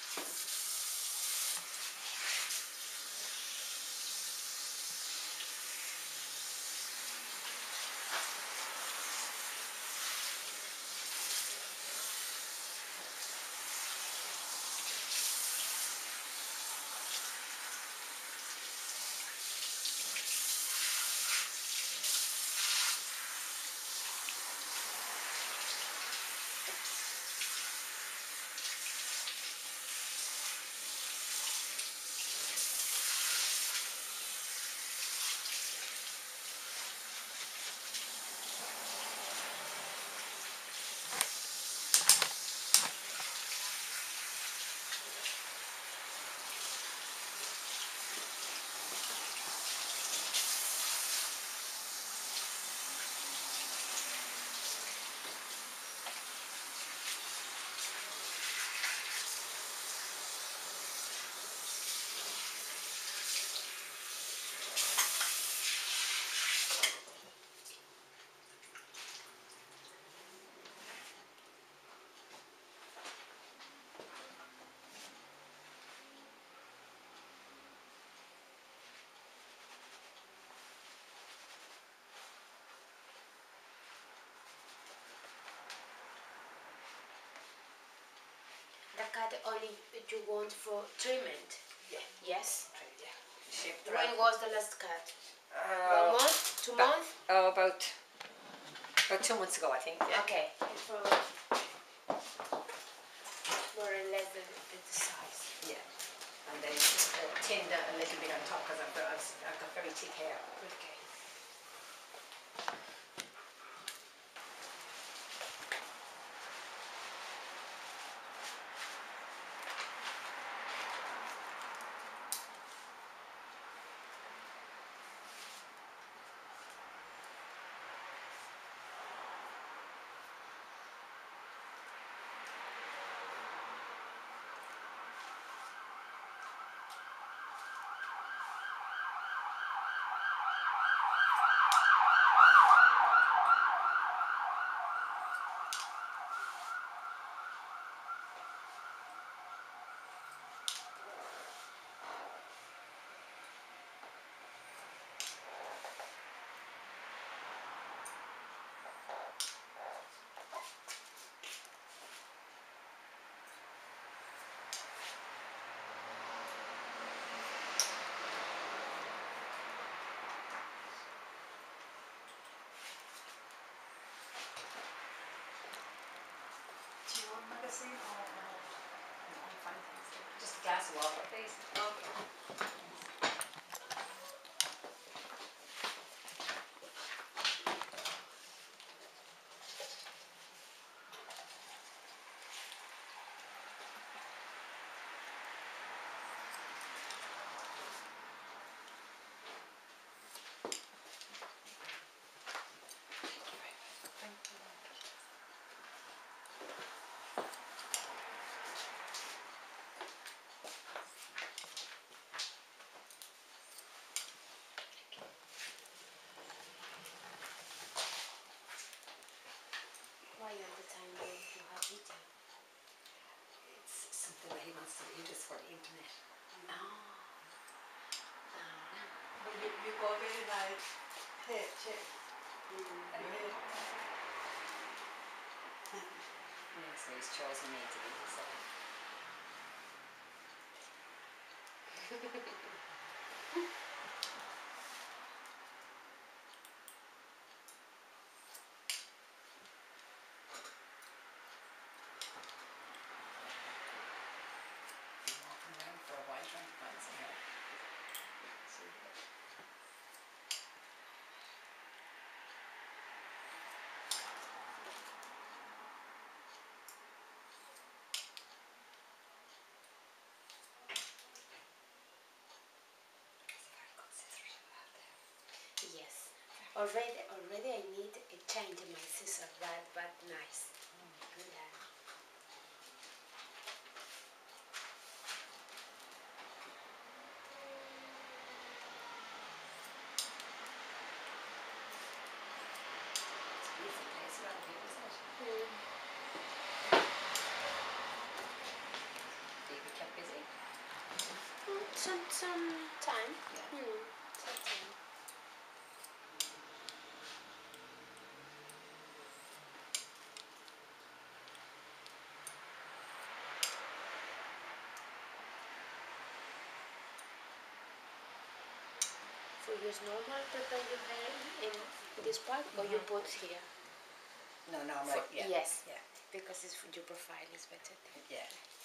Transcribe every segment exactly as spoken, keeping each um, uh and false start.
The cut only you want for treatment? Yeah. Yes? Yeah. Shape the When wrap. was the last cut? Uh, One month? Two ba- months? Oh, about, about two months ago, I think. Yeah. Okay. For more or less the, the, the size. Yeah. And then just uh, tinned a little bit on top because I've got, I've, I've got very thick hair. Okay. Do you want magazine or no? No, I'm fine, thanks. Just a glass of water, please. Okay. Thank you. Why all the time you, you have video? It's something that he wants to do just for the internet. Oh. Oh. But you, you got very nice hair, check. Mm. Your hair. Yeah, so he's chosen me to do this. So. Walking around for a while trying to find some help. Yes. Already, already I need a change in my scissor, but, but nice. Oh, Yeah. it's a beautiful place around here, isn't it? Mm. Baby kept Some some time. Yeah. Hmm. Some time. So use normal prepare your hair in this part, or you Mhm. put here? No, no, I'm For- right. Yeah. Yes. Yeah. Because it's your profile is better there. Yeah.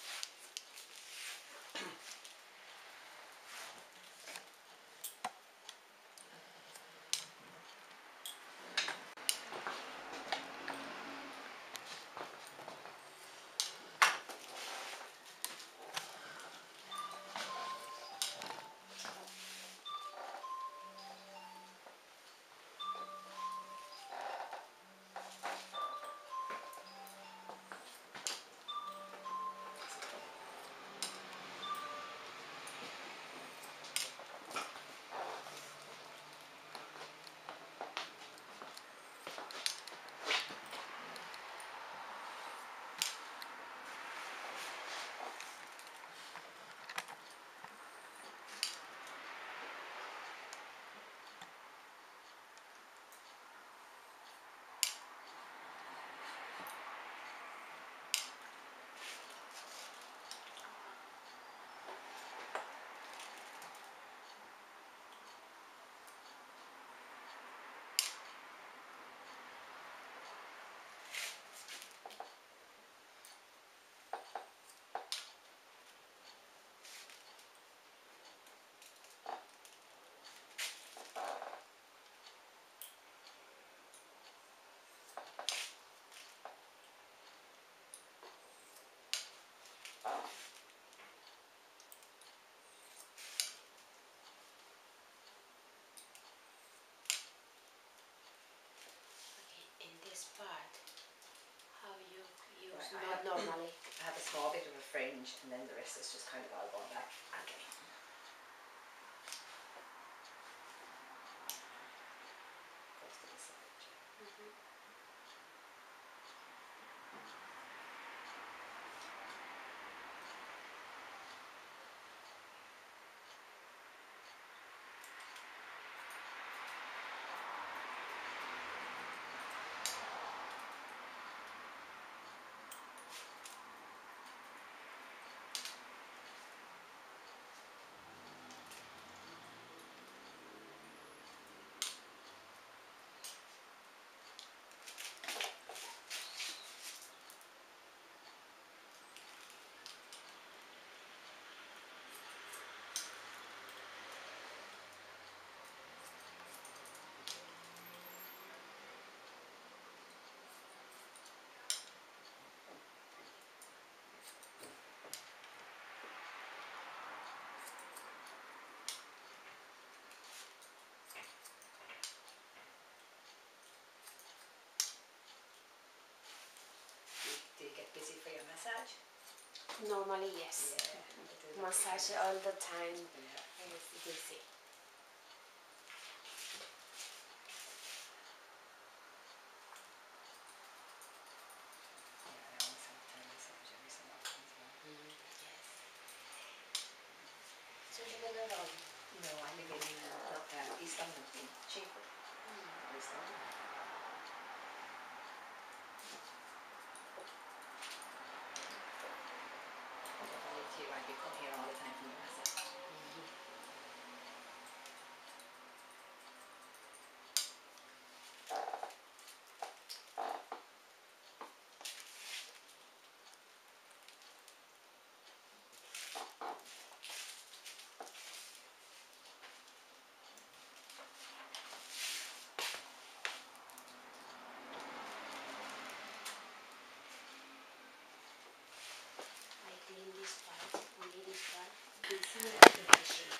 Okay, in this part, how you use Right, I not have- normally. I have a small bit of a fringe, and then the rest is just kind of all going back. Okay. Goes to the side. Mhm. Do you, do you get busy for your massage? Normally, yes. Yeah. I do like Massage to- all the time. Yeah. It's busy. Yeah, I always have to massage every so often as well. Mm, yes. So you live alone? No, I live in uh, uh, East London, in Chingford, Mm. East London. But if I lived here, I'd be come here all the time for my massage. Mhm. I clean this part, only this part. You see it in the machine.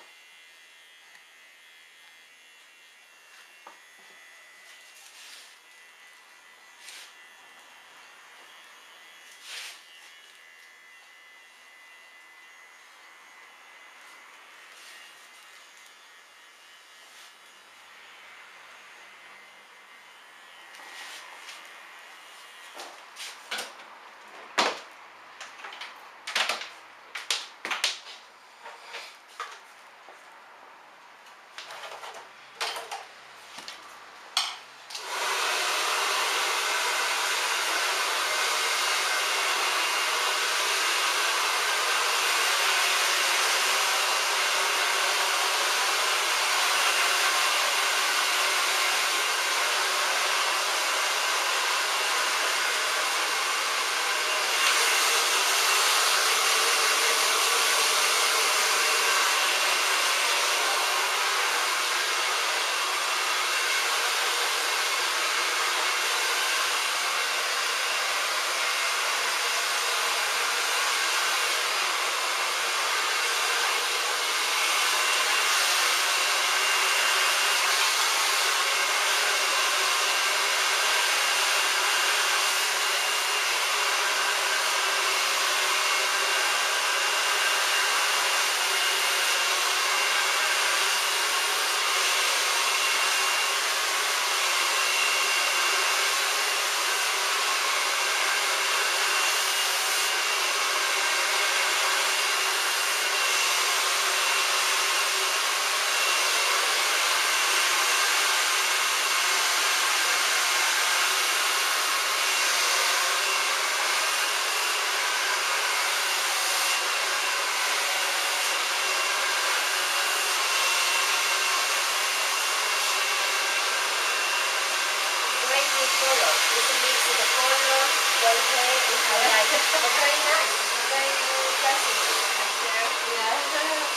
well hair and highlight. But very nice. Very, very pleasant. Thank you. Yeah.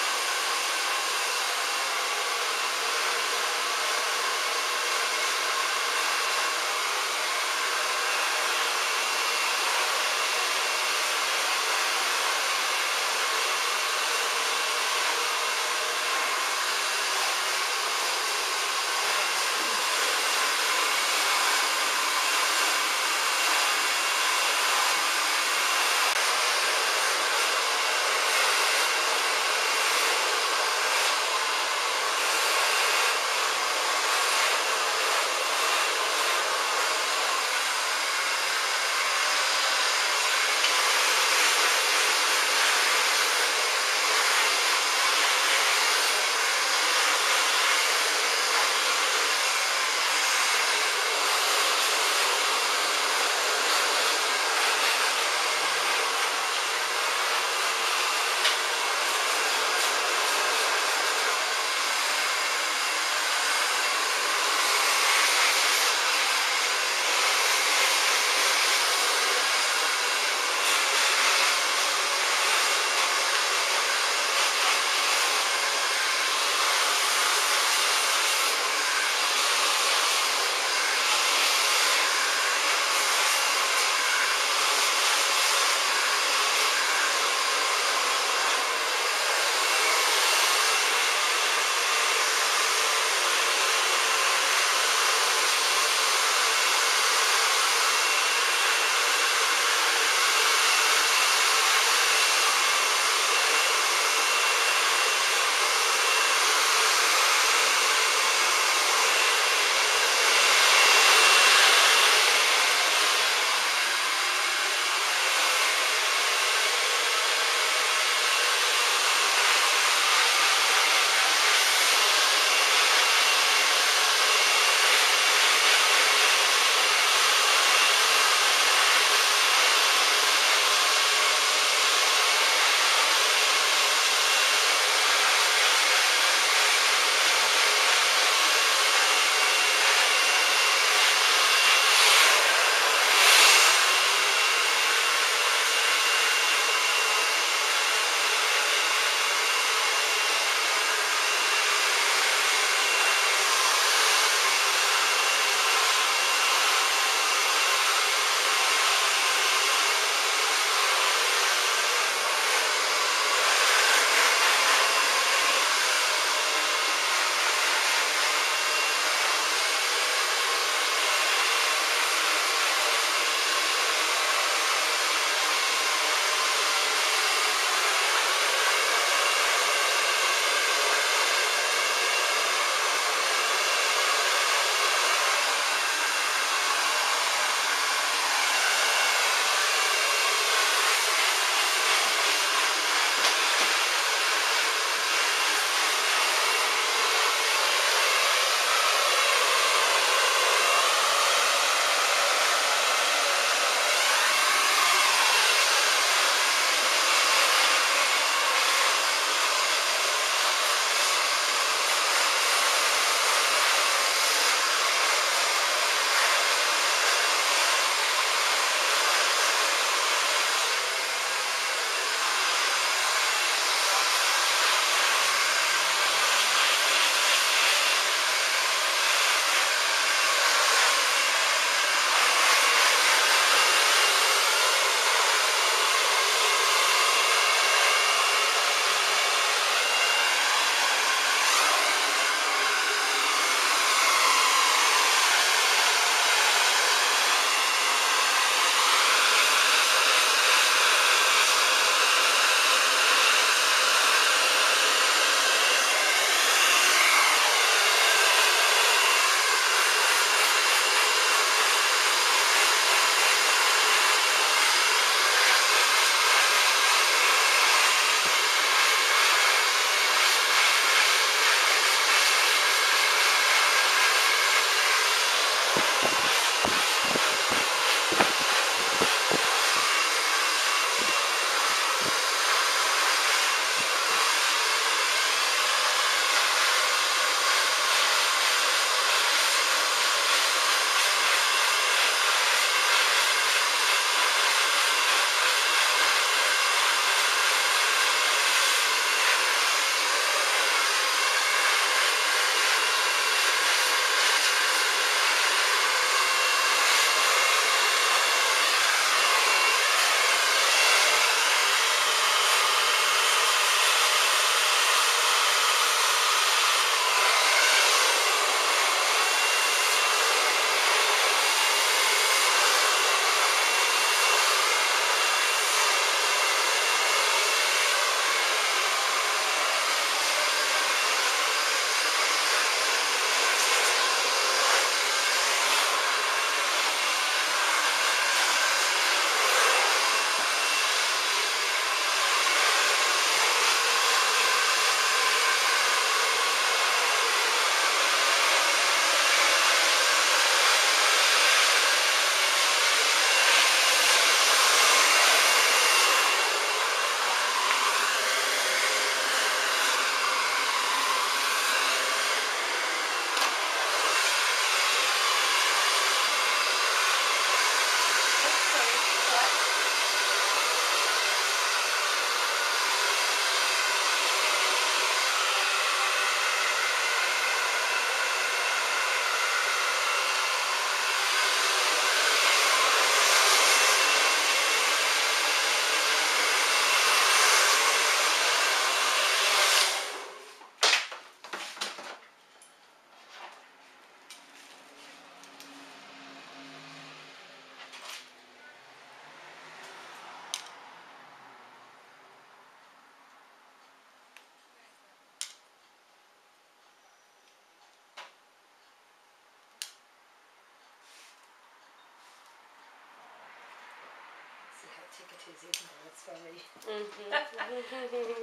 think it is, isn't it? It's very... Mm-hmm.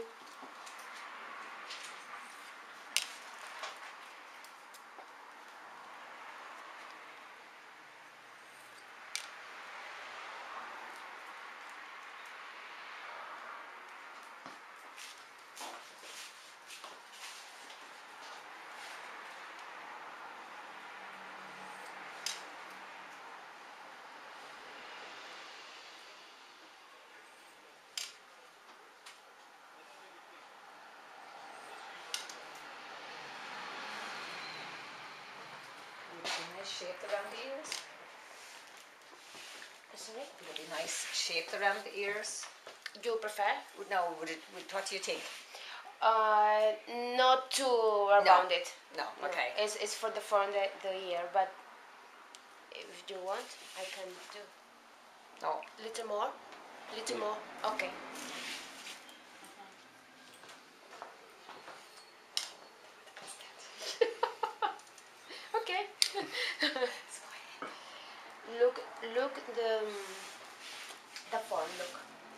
Would it be nice shaped around the ears? Sorry? Would it be nice shaped around the ears? Do you prefer? Would- No, would it, would, what do you think? Uh, not too around it. No, No, okay. It's, it's for the front the, the ear, but if you want, I can do No. little more, little more. Okay. Okay. Look, look the um, the form. Look.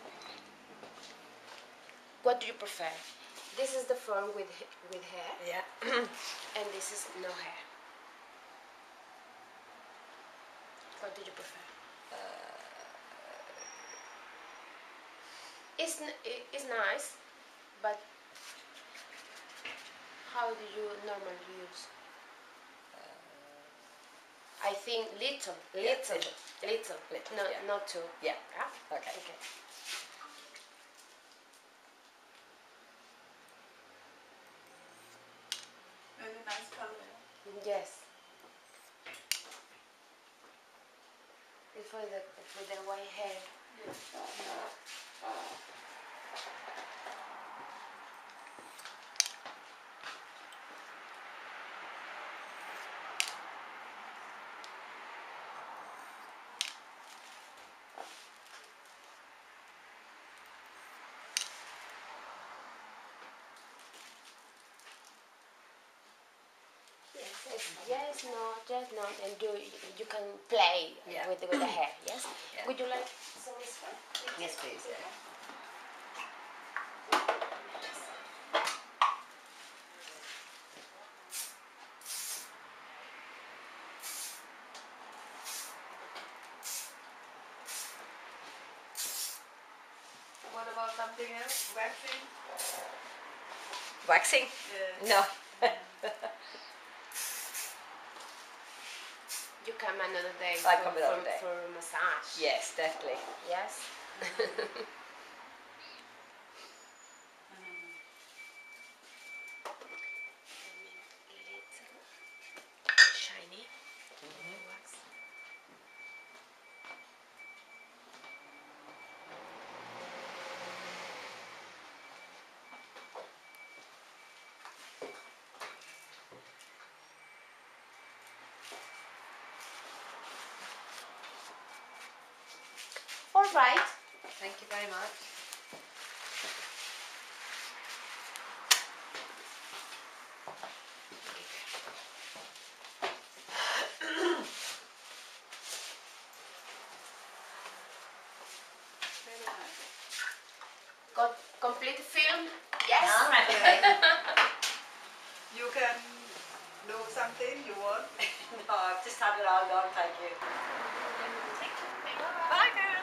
What do you prefer? This is the form with h- with hair, Yeah. and this is no hair. What do you prefer? It's n- i- it's nice, but how do you normally use? I think little, Yeah, little, little, yeah, little, little, no, yeah. not too. Yeah. Yeah? Okay. Okay. Very nice color. Yes. It's for the for the white hair. Yes, yes, yes, no, just no, and you you can play Yeah. with the, with the hair. Yes. Yeah. Would you like some spray? Yes, please. Yeah. What about something else? Waxing? Waxing? Yeah. No. You come another day. I for, come another for, day. for a massage. Yes, definitely. Yes. Shiny. Wax. All right. Thank you very much. Very nice. Got complete film? Yes. All right. Okay. You can do something you want. No, I've just had it all done. Thank you. Thank you. Bye, girl.